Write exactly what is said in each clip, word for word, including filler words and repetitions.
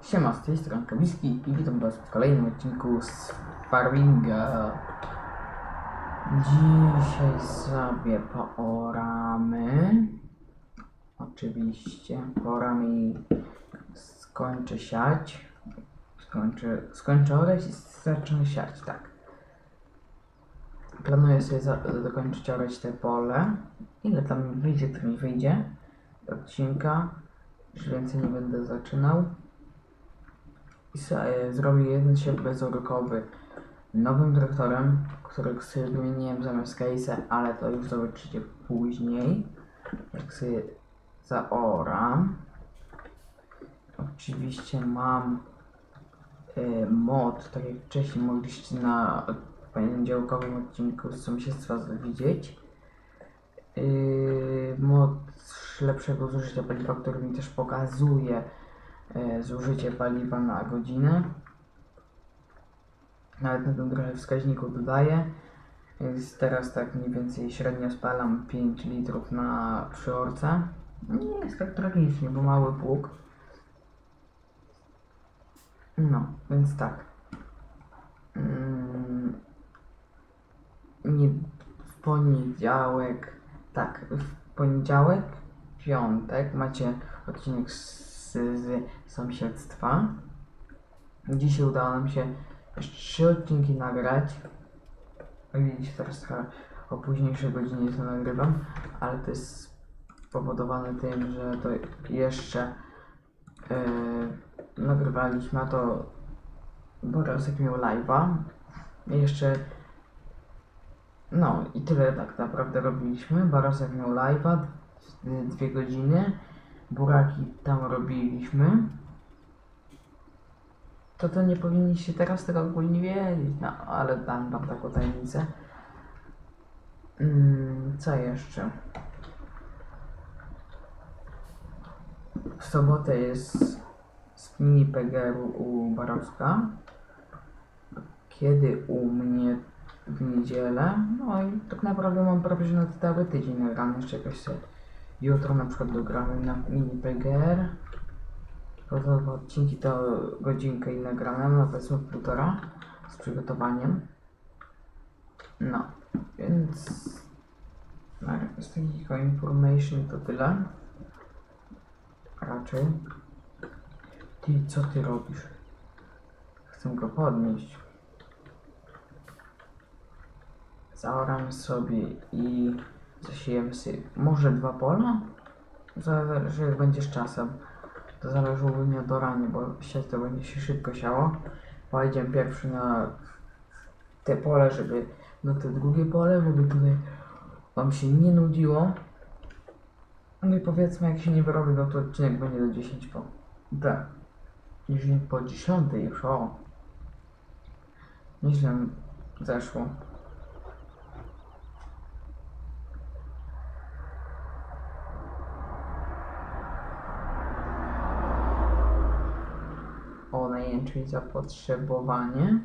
Siema, z tej strony Kawiski i witam was w kolejnym odcinku z Farminga. Dzisiaj sobie pooramy. Oczywiście poramy i skończę siać. Skończę, skończę orać i zacznę siać, tak. Planuję sobie za, dokończyć orać te pole. Ile tam wyjdzie, to mi wyjdzie odcinka. Już więcej nie będę zaczynał. I zrobię jeden siew bezorkowy nowym traktorem, którego sobie wymieniłem zamiast case'a, ale to już zobaczycie później, jak sobie zaoram. Oczywiście mam y, mod, tak jak wcześniej mogliście na poniedziałkowym odcinku z sąsiedztwa widzieć. Yy, mod lepszego zużycia paliwa, który mi też pokazuje yy, zużycie paliwa na godzinę. Nawet na tym trochę wskaźniku dodaję. Więc teraz tak mniej więcej średnio spalam pięć litrów na przyorce. Nie jest tak tragicznie, bo mały pług. No, więc tak. Yy, nie w poniedziałek. Tak, w poniedziałek, piątek macie odcinek z, z sąsiedztwa. Dzisiaj udało nam się jeszcze trzy odcinki nagrać. Widzicie, teraz trochę o późniejszej godzinie to nagrywam, ale to jest spowodowane tym, że to jeszcze yy, nagrywaliśmy, a to Borosek miał live'a. Jeszcze no i tyle tak naprawdę robiliśmy. Barosek miał live'a, dwie godziny. Buraki tam robiliśmy. To to nie powinniście teraz tego ogólnie wiedzieć, no ale dam wam taką tajemnicę. Hmm, co jeszcze? W sobotę jest z mini P G R-u u Baroska. Kiedy u mnie w niedzielę, no i tak naprawdę mam prawie, że na cały tydzień nagramy, jeszcze jakoś sobie jutro na przykład dogramy na mini P G R. To dwa odcinki to godzinkę i nagramy, no powiedzmy półtora z przygotowaniem. No, więc z takiego information to tyle. Raczej. Ty, co ty robisz? Chcę go podnieść. Zaoramy sobie i zasiejemy sobie może dwa pola? Zależy jak będzie z czasem. To zależy ogólnie od orania, bo siać to będzie się szybko siało. Pojedziemy pierwszy na te pole, żeby na te drugie pole, żeby tutaj wam się nie nudziło. No i powiedzmy, jak się nie wyrobi, no to odcinek będzie do dziesięć po. Tak. Już nie po dziesiątej już, o. Nieźle zeszło. O, najjęczej zapotrzebowanie.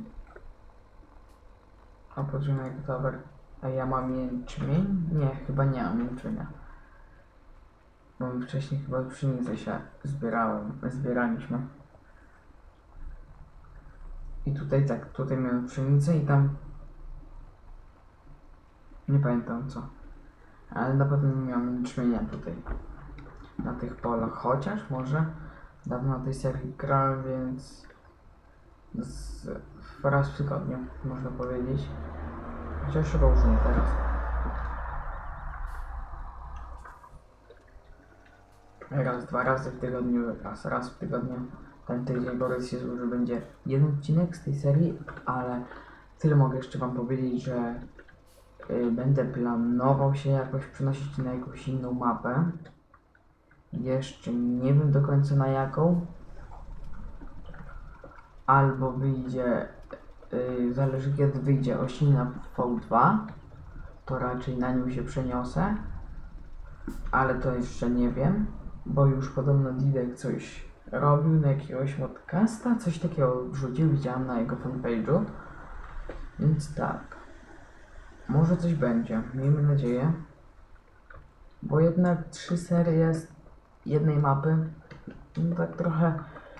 A początek towar. A ja mam jęczmień? Nie, chyba nie mam jęczmienia. Bo wcześniej chyba pszenicę się zbierałem, zbieraliśmy. I tutaj tak, tutaj miałem pszenicę i tam nie pamiętam co. Ale na pewno nie miałem jęczmienia tutaj. Na tych polach, chociaż może dawno na tej serii grałem, więc z, raz w tygodniu można powiedzieć. Chociaż różnie teraz. Raz, dwa razy w tygodniu, raz, raz w tygodniu. Ten tydzień Borys się złożył, będzie jeden odcinek z tej serii, ale tyle mogę jeszcze wam powiedzieć, że y, będę planował się jakoś przenosić na jakąś inną mapę. Jeszcze nie wiem do końca na jaką. Albo wyjdzie, yy, zależy kiedy wyjdzie Osina V dwa, to raczej na nią się przeniosę. Ale to jeszcze nie wiem, bo już podobno Didek coś robił na jakiegoś podcasta, coś takiego wrzucił, widziałem na jego fanpage'u. Więc tak, może coś będzie, miejmy nadzieję. Bo jednak trzy serie z jednej mapy, no tak trochę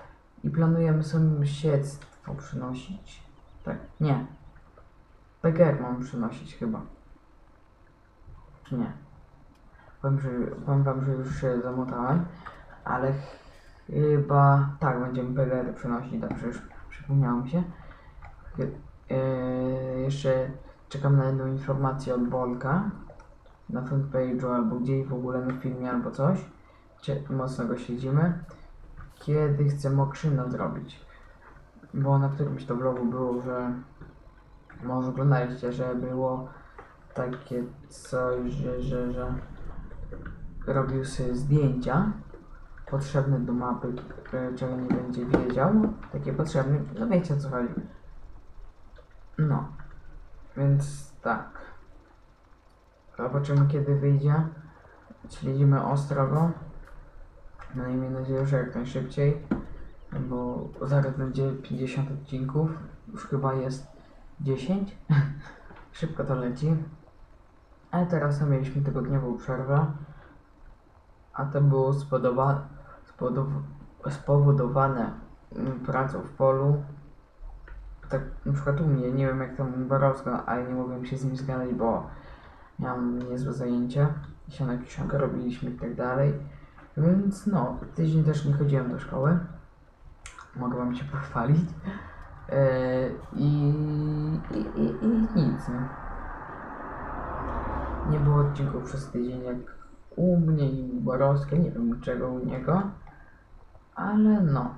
i planujemy sąsiedztwo przynosić. Tak, nie. P G R mam przynosić chyba. Czy nie? Powiem, że, powiem wam, że już się zamotałem, ale chyba tak, będziemy P G R przynosić, dobrze, już przypomniało mi się. Yy, jeszcze czekam na jedną informację od Bolka na fanpage'u albo gdzieś w ogóle na filmie albo coś. Cie, mocno go śledzimy. Kiedy chcę mokrzyna zrobić? Bo na którymś to vlogu było, że może oglądaliście, że było takie coś, że, że, że robił sobie zdjęcia potrzebne do mapy, czego nie będzie wiedział. Takie potrzebne, no wiecie o co chodzi. No, więc tak. Zobaczymy kiedy wyjdzie. Śledzimy ostro go. No i miejmy nadzieję, że jak najszybciej. Bo zaraz będzie pięćdziesiąt odcinków. Już chyba jest dziesięć. Szybko to leci. Ale teraz no, mieliśmy tygodniową przerwę. A to było spodoba, spodob, spowodowane pracą w polu. Tak na przykład u mnie, nie wiem jak tam Borowsko, ale nie mogłem się z nim zgadać, bo miałem niezłe zajęcia. Sianek kiszonkę robiliśmy i tak dalej. Więc no, tydzień też nie chodziłem do szkoły. Mogę wam się pochwalić. Yy, i, i, i, I nic, nie? Nie było odcinków przez tydzień jak u mnie i u Borowska, nie wiem czego u niego. Ale no.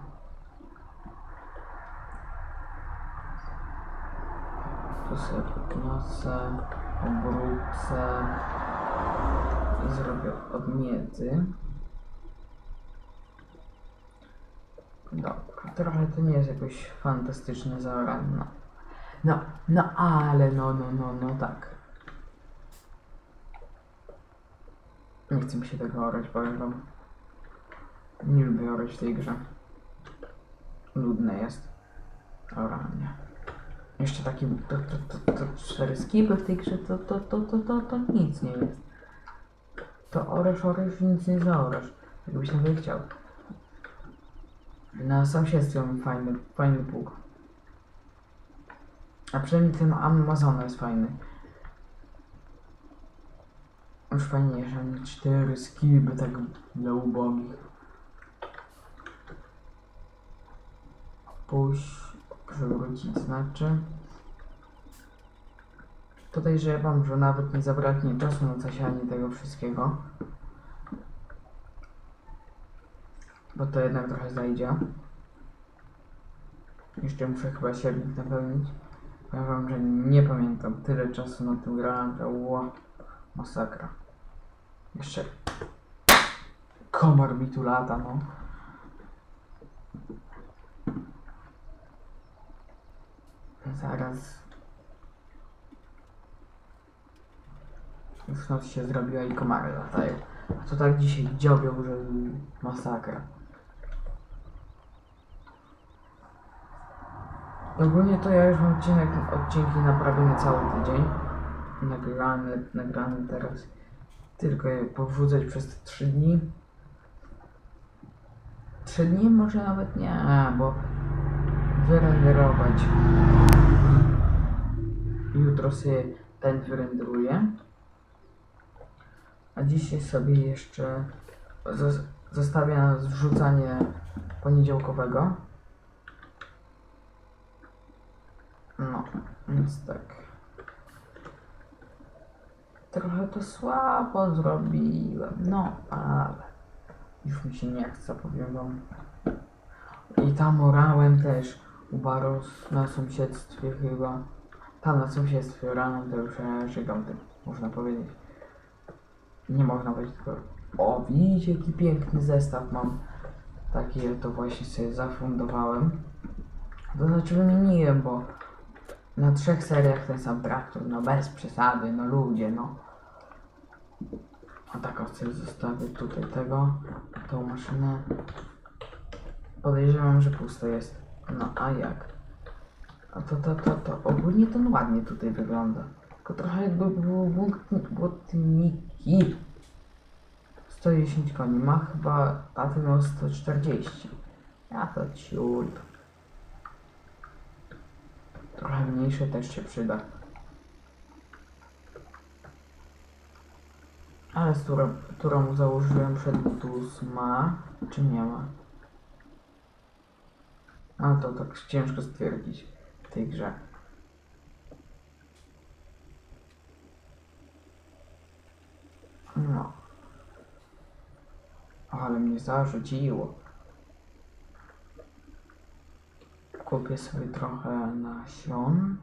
Tu sobie podniosę, obrócę i zrobię od miedzy. Dobra, trochę to nie jest jakoś fantastyczne zaorane, no. No, no ale no, no, no, no tak. Nie chcę mi się tego orać, powiem wam. Nie lubię orać w tej grze. Nudne jest. Oranie. Jeszcze taki, to, to, to, to cztery skipy w tej grze, to, to, to, to, to, to nic nie jest. To orasz, orasz i nic nie zaorasz. Jakbyś nawet chciał. Na sąsiedztwie mam fajny, fajny pług. A przynajmniej ten Amazon jest fajny. Już fajniejsze, nie cztery skipy tak dla ubogich. Puść, przewrócić znaczy. Podejrzewam, że nawet nie zabraknie czasu na zasianie tego wszystkiego. Bo to jednak trochę zajdzie. Jeszcze muszę chyba siewnik napełnić. Powiem wam, że nie pamiętam. Tyle czasu na tym grałem, że ło, masakra. Jeszcze komar mi tu lata, no. Zaraz. Już noc się zrobiła i komary latają. A to tak dzisiaj dziobią, że masakra. Ogólnie to ja już mam odcinek, odcinki naprawione cały tydzień. Nagrane, nagrane teraz. Tylko je powrzucać przez te trzy dni. trzy dni może nawet nie, bo wyrenderować. Jutro sobie ten wyrenderuję. A dzisiaj sobie jeszcze zostawię na zrzucanie poniedziałkowego. No, więc tak. Trochę to słabo zrobiłem, no ale już mi się nie chce, powiem wam. I tam orałem też u Baros na sąsiedztwie chyba. Tam na sąsiedztwie orałem, to już żygam tym, można powiedzieć. Nie można powiedzieć tylko, o widzicie jaki piękny zestaw mam. Taki to właśnie sobie zafundowałem. To znaczy wymieniłem, bo na trzech seriach ten sam traktor, no bez przesady, no ludzie, no. A tak sobie zostawię tutaj tego, tą maszynę. Podejrzewam, że pusto jest. No a jak? A to, to, to, to ogólnie to ładnie tutaj wygląda. Tylko trochę jakby były błotniki. sto dziesięć koni, ma chyba, taty miał sto czterdzieści. Ja to ciul. Trochę mniejsze też się przyda. Ale z którą, którą założyłem przed Bluetooth ma, czy nie ma? No to tak ciężko stwierdzić w tej grze. No. Ale mnie zarzuciło. Kupię sobie trochę nasion.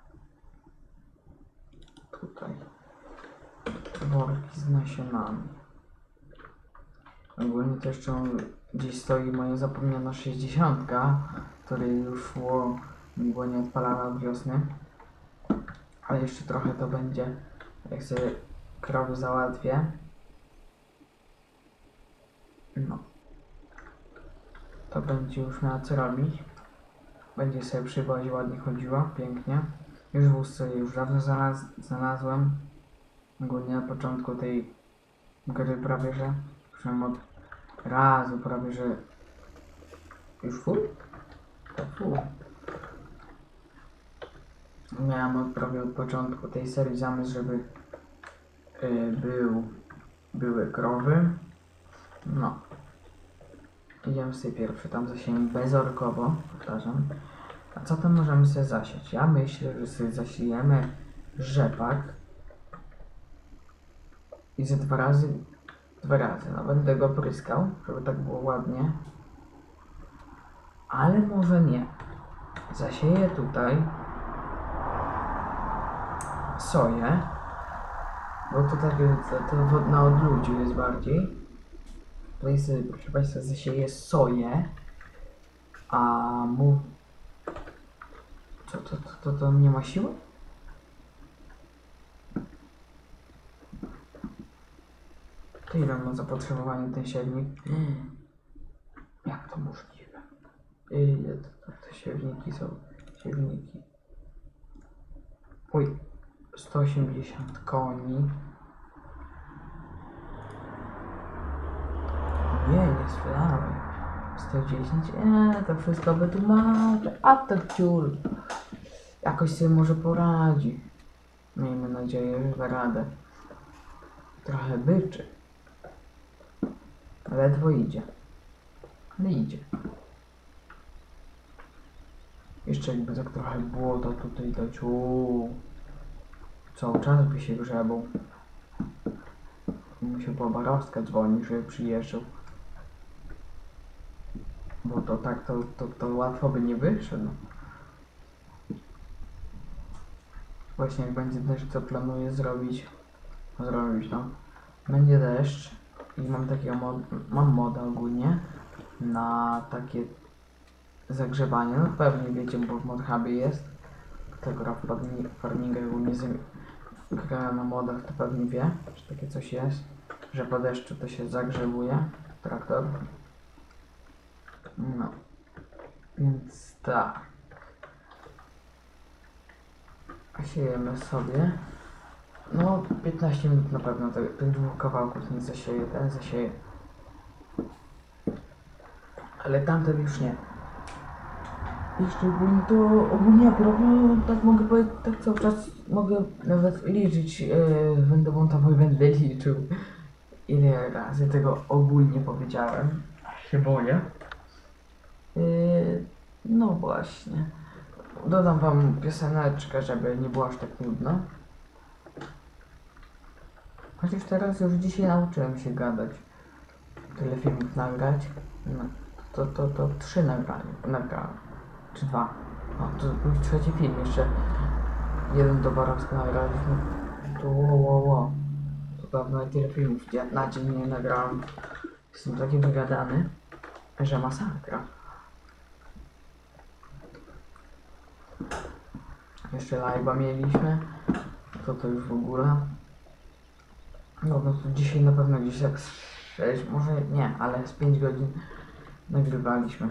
Tutaj. Worki z nasionami. Ogólnie to jeszcze gdzieś stoi moja zapomniana sześćdziesiątka, której już szło, było nie odpalana od wiosny. Ale jeszcze trochę to będzie, jak sobie krowy załatwię. No. To będzie już miała co robić. Będzie sobie przy wozie ładnie chodziła, pięknie. Już wóz sobie już dawno znalaz znalazłem. Ogólnie na początku tej gry prawie, że przynajmniej od razu prawie, że już full? Tak full. Miałem od, prawie od początku tej serii zamysł, żeby yy, był, były krowy. No. Idziemy sobie pierwszy, tam zasiejemy bezorkowo, powtarzam. A co tam możemy sobie zasiać? Ja myślę, że sobie zasiejemy rzepak. I ze dwa razy, dwa razy, no będę go pryskał, żeby tak było ładnie. Ale może nie. Zasieję tutaj soję, bo to tak to, to na odludziu jest bardziej. Tutaj sobie, proszę Państwa, zasieję soję, a mu... Co, to, to, to, to nie ma siły? To ile ma zapotrzebowanie ten siewnik? Jak to możliwe? Ile to, to, to siewniki są? Siewniki. Uj, sto osiemdziesiąt koni. Nie, nie sprzedałem. sto dziesięć, eee, to wszystko by tu mało. A to ciul. Jakoś sobie może poradzi. Miejmy nadzieję, że da radę. Trochę byczy. Ledwo idzie. Ale idzie. Jeszcze jakby tak trochę błota tutaj dać. Uuu. Cały czas by się grzebał. Musiał po Barowska dzwonić, żeby przyjeżdżał. Bo to tak to, to, to łatwo by nie wyszedł. Właśnie jak będzie deszcz, co planuję zrobić. Zrobić no. Będzie deszcz i mam takiego mod, mam moda ogólnie na takie zagrzewanie. No pewnie wiecie, bo w ModHubie jest. Kto gra w farmingę ogólnie gra na modach, to pewnie wie, że takie coś jest. Że po deszczu to się zagrzewuje traktor. No. Więc tak. Siejemy sobie. No, piętnaście minut na pewno tych, tych dwóch kawałków nie zasieje, ten zasieje. Ale tamten już nie. Jeszcze ogólnie to ogólnie prawie tak mogę powiedzieć, tak cały czas mogę nawet liczyć, yy, będę montował i będę liczył, ile razy tego ogólnie powiedziałem. Się boję. Yy, no właśnie. Dodam wam pioseneczkę, żeby nie było aż tak nudno. Chociaż teraz już dzisiaj nauczyłem się gadać. Tyle filmów nagrać. No, to, to, to trzy nagrania. Nagrałem. Czy dwa. O, to był trzeci film jeszcze. Jeden do Barowska nagraliśmy. To wo, wo, wo. To dawno tyle filmów na dzień nie nagrałem. Jestem taki wygadany, że masakra. Jeszcze live'a mieliśmy. To to już w ogóle. No, no to dzisiaj na pewno gdzieś tak z sześć, może nie, ale z pięć godzin nagrywaliśmy.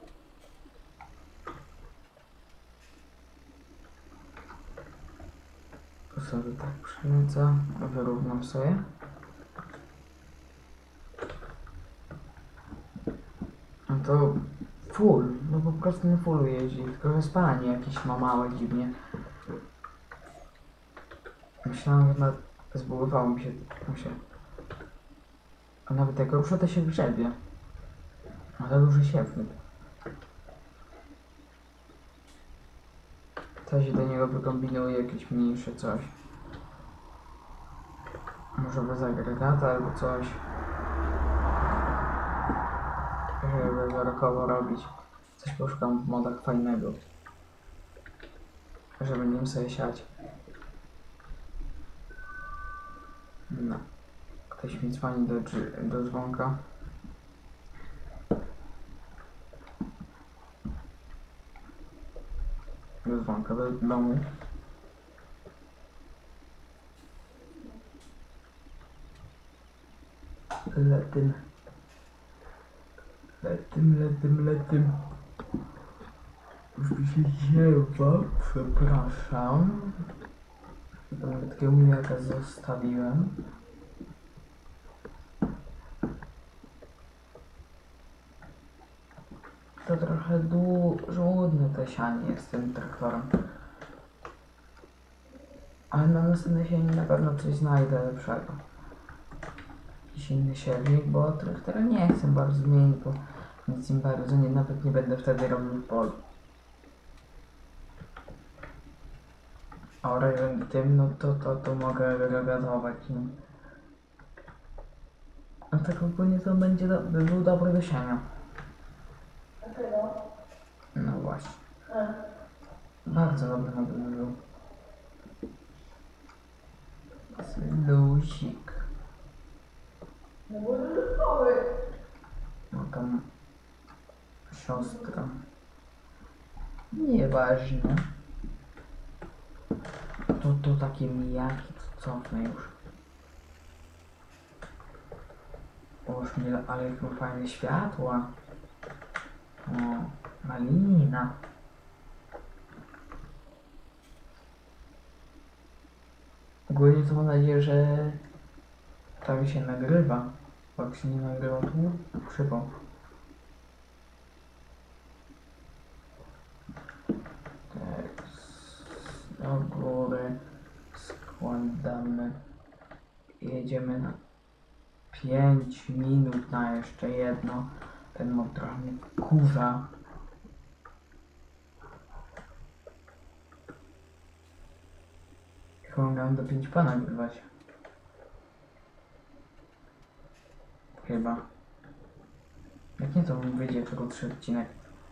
To sobie tak przylecę, wyrównam sobie. No to full, no po prostu na fullu jeździ, tylko że spalanie jakieś ma małe dziwnie. Myślałem, że na... zbugowało mi się, mu się. A nawet jak rusza, to się grzebie. A za duży siewnik. Coś do niego wykombinuje, jakieś mniejsze coś. Może bez agregata albo coś. Żeby wzorokowo robić. Coś poszukam w modach fajnego. Żeby nim sobie siać. No. Ktoś mi dzwoni do, do dzwonka. Do dzwonka do domu. Letym. Letym, letym, letym. Już mi się ziewa, przepraszam. Tam takiego mijaka zostawiłem. To trochę żłudne te sianie jest z tym traktorem. Ale na następne sianie na pewno coś znajdę lepszego. Jakiś inny siewnik, bo traktora nie chcę bardzo zmienić, bo nic im bardzo nie, nawet nie będę wtedy robił w polu. A orać będę tym, no to, to, to mogę regazować nim. A tak ogólnie to będzie do, by był dobry do siania. No właśnie. Bardzo dobry by był. Luzik. No tam siostra. Nieważne. To, to takie mijaki, to cofnę już. Boż mnie, ale jak ma fajne światła. O, malina. Ogólnie to mam nadzieję, że prawie się nagrywa. Bo jak się nie nagrywa, to przypał. Tak, do góry składamy. Jedziemy na pięć minut na jeszcze jedno. Ten mod trochę mnie wkurza. Chyba miałem do pięć pa nagrywać. Chyba. Jak nie, to wyjdzie tylko trzy odcinek.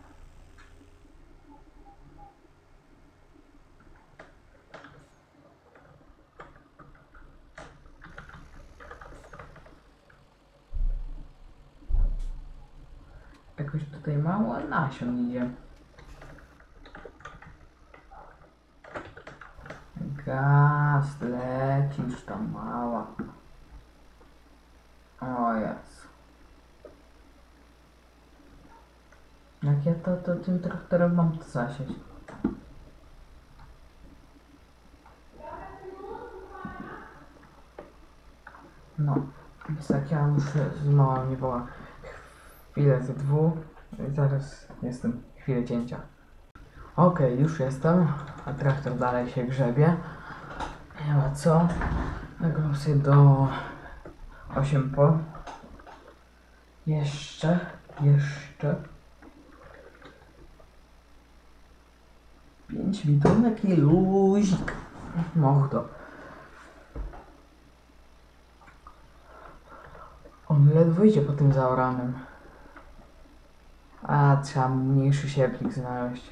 Jakoś tutaj mało nasion idzie. Gaz, lecisz tam mała. O jest. Jak ja to, to tym traktorem mam to zasieć. No, więc tak ja muszę z mała nie była chwilę ze dwóch i zaraz jestem, chwilę cięcia. Okej, okay, już jestem, a traktor dalej się grzebie. Nie ma co. Nagram sobie do osiem po. Jeszcze, jeszcze. pięć bitonek i luzik. Mordo. On ledwo idzie po tym zaoranym. A, trzeba mniejszy siewnik znaleźć.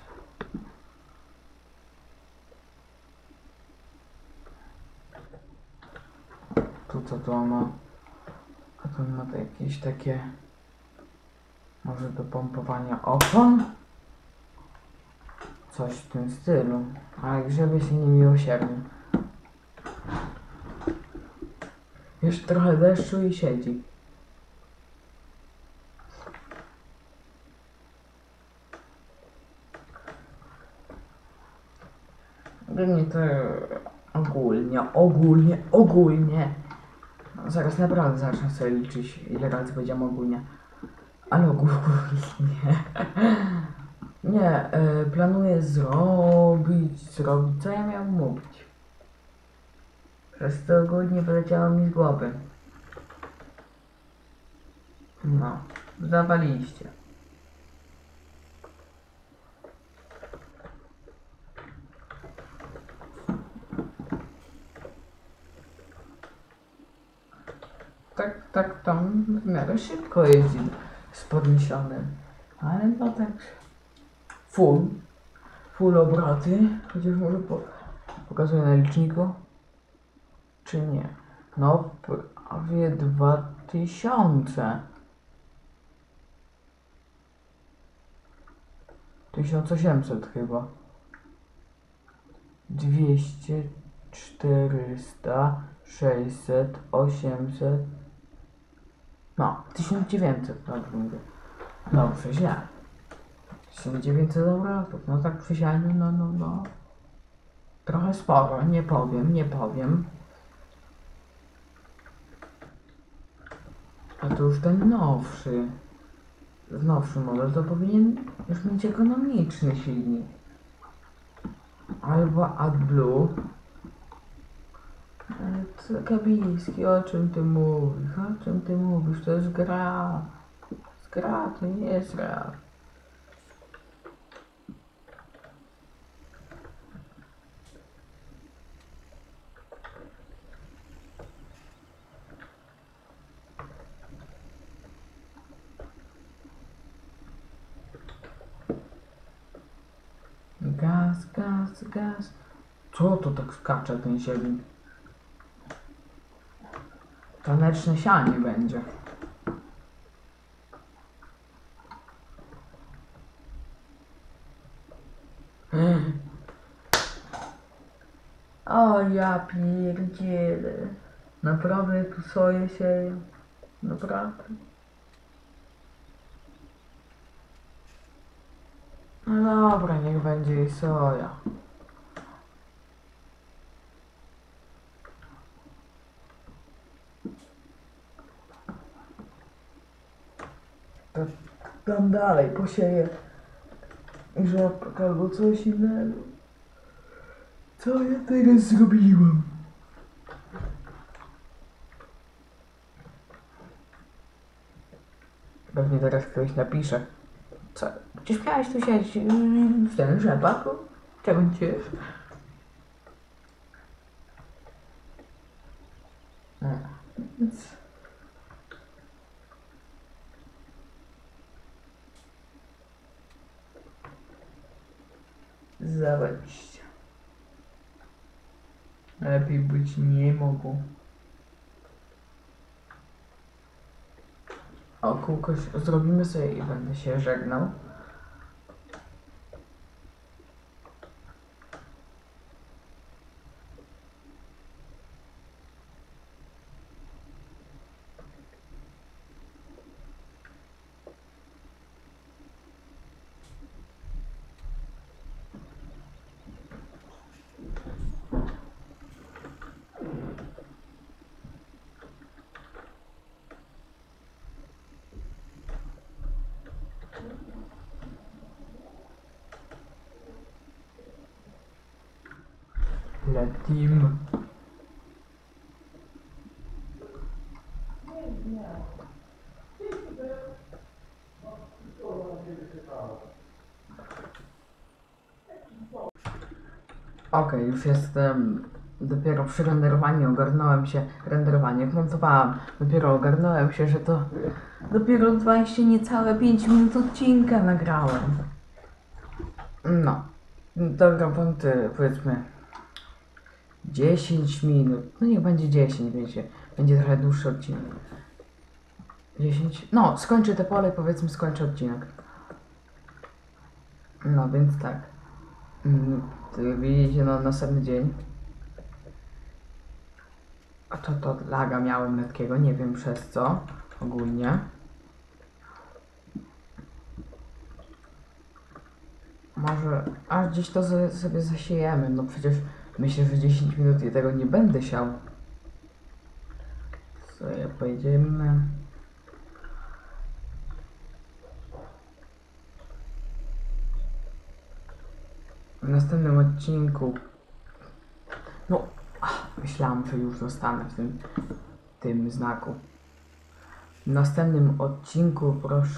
Tu co to ma? A tu ma to jakieś takie... Może do pompowania opon? Coś w tym stylu. Ale grzebie się niemiłosiernie. Jeszcze trochę deszczu i siedzi. Ogólnie to ogólnie, ogólnie, ogólnie. No, zaraz naprawdę zacznę sobie liczyć, ile razy powiedziałem ogólnie. Ale ogólnie nie. Nie, y, planuję zrobić, zrobić, co ja miałem mówić. Przez to ogólnie wyleciało mi z głowy. No, zawaliście. Tak, tak tam w miarę szybko jeździ z podniesionym. Ale no tak full, full obroty, chociaż może po, pokazuję na liczniku, czy nie. No, prawie dwa tysiące. tysiąc osiemset chyba. dwieście, czterysta, sześćset, osiemset. No, tysiąc dziewięćset, dobrze mówię. Dobrze, źle. tysiąc dziewięćset obrotów, no tak przy sianiu, no, no, no. Trochę sporo, nie powiem, nie powiem. A to już ten nowszy. Nowszy model to powinien już mieć ekonomiczny silnik. Albo AdBlue. Ale co, Kabiński, o czym ty mówisz? O czym ty mówisz? To jest gra. To jest gra, to nie jest gra. Gaz, gaz, gaz. Co to tak skacze ten zieleń? Taneczne sianie będzie. O ja pierdzielę. Naprawdę tu soję sieję. Naprawdę. No dobra, niech będzie i soja. To tam dalej posieję rzepak albo coś innego. Co ja teraz zrobiłam? Pewnie teraz ktoś napisze. Co? Przecież miałeś tu siedzieć w ten rzepak? Czego ciesz? No. Więc... Zawaliście. Lepiej być nie mogło. O, kółko zrobimy sobie i będę się żegnał. Lecim. Okej, okay, już jestem dopiero przy renderowaniu, ogarnąłem się, renderowanie wmontowałam, dopiero ogarnąłem się, że to dopiero dwadzieścia niecałe pięć minut odcinka nagrałem. No, dobra, wąty, powiedzmy dziesięć minut, no niech będzie dziesięć, wiecie, będzie trochę dłuższy odcinek. dziesięć, no skończę te pole i powiedzmy skończę odcinek. No więc tak, mm, widzicie, no następny dzień. A to to laga miałem lekkiego, nie wiem przez co, ogólnie. Może aż gdzieś to sobie zasiejemy, no przecież myślę, że dziesięć minut i tego nie będę siał. Co ja pojedziemy? w następnym odcinku... No, ach, myślałam, że już zostanę w tym, tym znaku. W następnym odcinku proszę...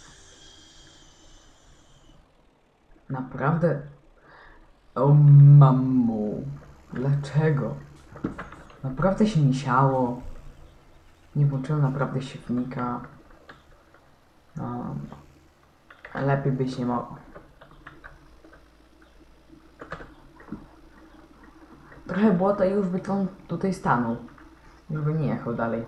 Naprawdę? O mamo, dlaczego? Naprawdę się nie siało. Nie włączyłem naprawdę siewnika. No, lepiej być nie mogło. Trochę błota i już by on tutaj stanął. Już by nie jechał dalej.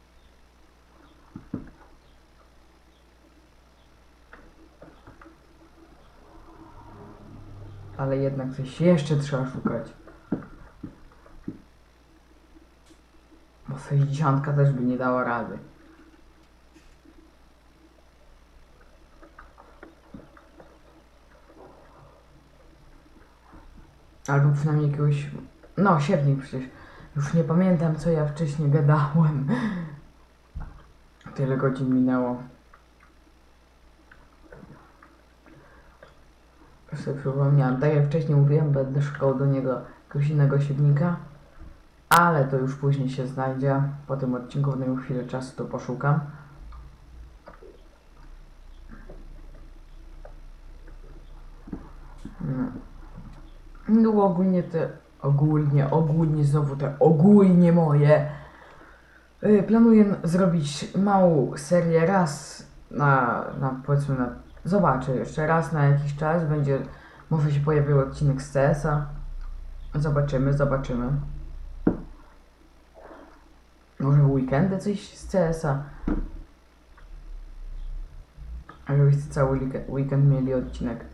Ale jednak coś jeszcze trzeba szukać. Bo sześćdziesiątka też by nie dała rady. Albo przynajmniej jakiegoś... No, siewnik przecież. Już nie pamiętam, co ja wcześniej gadałem. Tyle godzin minęło. Już sobie przypomniałem. Tak jak wcześniej mówiłem, będę szukał do niego jakiegoś innego siewnika. Ale to już później się znajdzie. Po tym odcinku będę miał chwilę czasu, to poszukam. No ogólnie te... Ogólnie, ogólnie znowu te ogólnie moje. Yy, planuję zrobić małą serię raz na, na powiedzmy na... Zobaczę jeszcze raz na jakiś czas. Będzie... Może się pojawił odcinek z C S a. Zobaczymy, zobaczymy. Może w weekendy coś z C S a. A żebyście cały weekend mieli odcinek.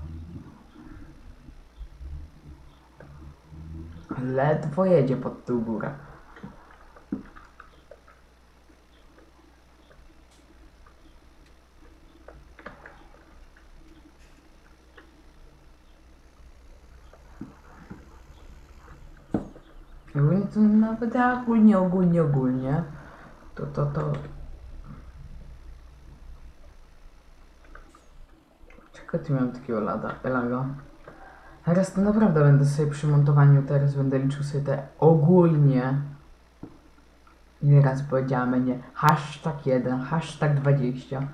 Ledwo jedzie pod tył górę. Ogólnie to nawet ogólnie, ogólnie, ogólnie. To, to, to... Czego ty miałem takiego lada, laga? Teraz to naprawdę będę sobie przy montowaniu, teraz będę liczył sobie te ogólnie. Ile razy powiedziałem, nie? Hashtag jeden, hashtag dwadzieścia.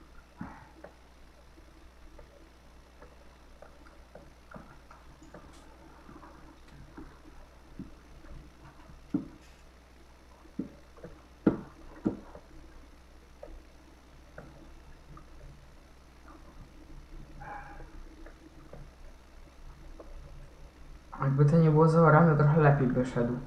Jakby to nie było zaorane, trochę lepiej by szedł.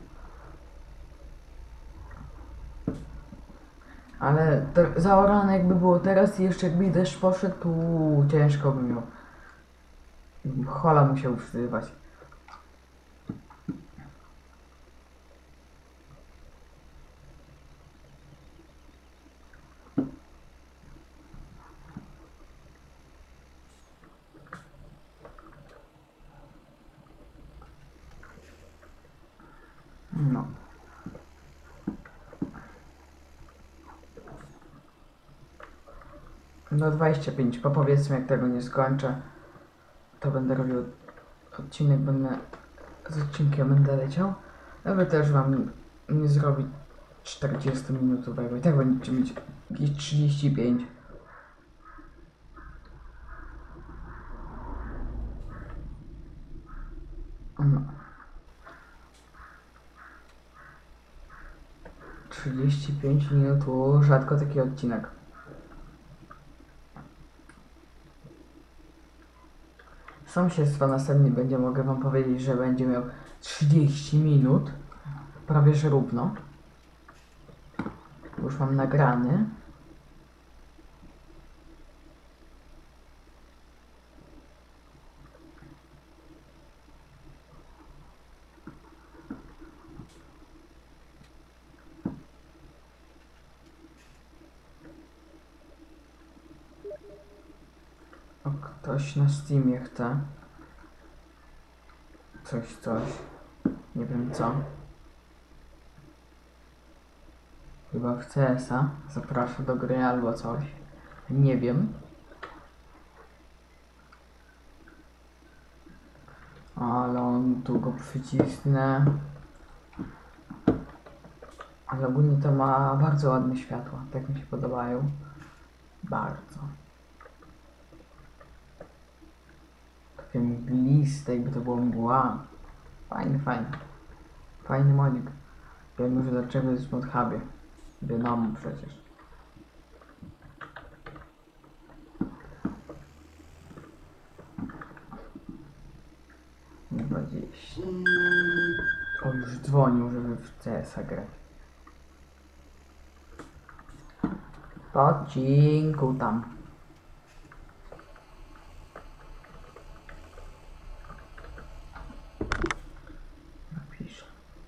Ale to zaorane jakby było teraz i jeszcze jakby deszcz poszedł, to ciężko by miał. Hola musiał wstywać. No. No dwadzieścia pięć, po powiedzmy jak tego nie skończę, to będę robił odcinek, będę z odcinkiem będę leciał, aby też wam nie zrobić czterdziestominutowego i tak będziecie mieć jakieś trzydzieści pięć. No. trzydzieści pięć minut, to rzadko taki odcinek. Sąsiedztwo następnie będzie, mogę wam powiedzieć, że będzie miał trzydzieści minut. Prawie że równo. Już mam nagrany. O, ktoś na Steamie chce. Coś, coś. Nie wiem co. Chyba w C S a. Zapraszam do gry albo coś. Nie wiem. Ale on tu go przycisnę. Ale ogólnie to ma bardzo ładne światła, tak mi się podobają. Bardzo. Takie mgliste, jakby to było mgła. Fajny, fajny. Fajny modzik. Wiem już dlaczego jest w modhubie. Wiadomo przecież. dwadzieścia. O, już dzwonił, żeby w C S a grać. Po odcinku tam. Napiszę.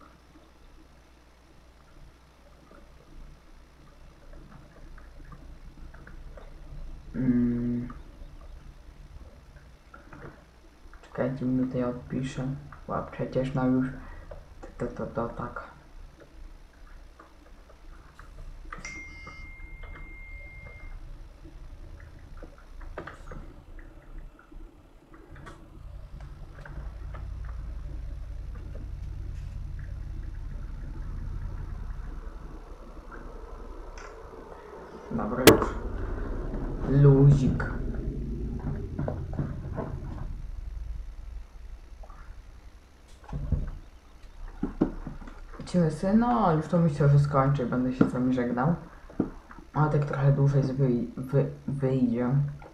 Mm. Czekajcie, minutę ja odpiszę. Bo przecież no już to, to, to, to tak. Dobra już. Luzik. Ciesy, no już to myślę, że skończę i będę się z wami żegnał. Ale tak trochę dłużej wy, wy, wyjdzie.